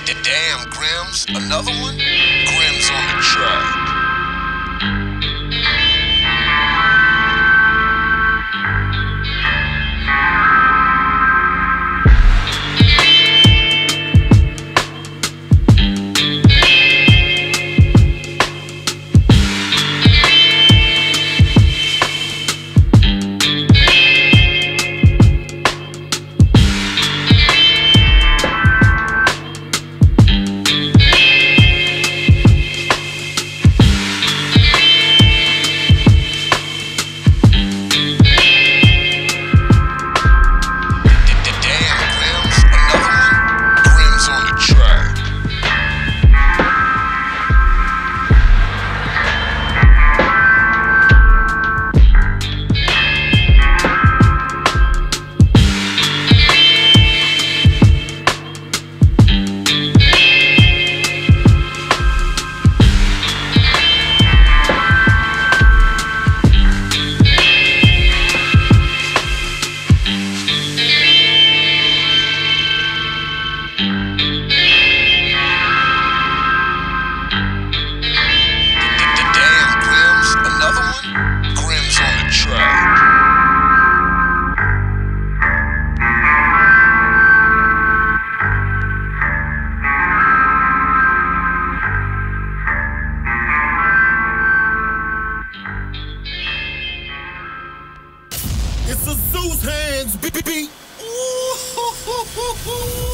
Damn, Grims, another one? Grims on the track. It's a Zeus hands, beep, beep, beep. Ooh, hoo, hoo, hoo, hoo.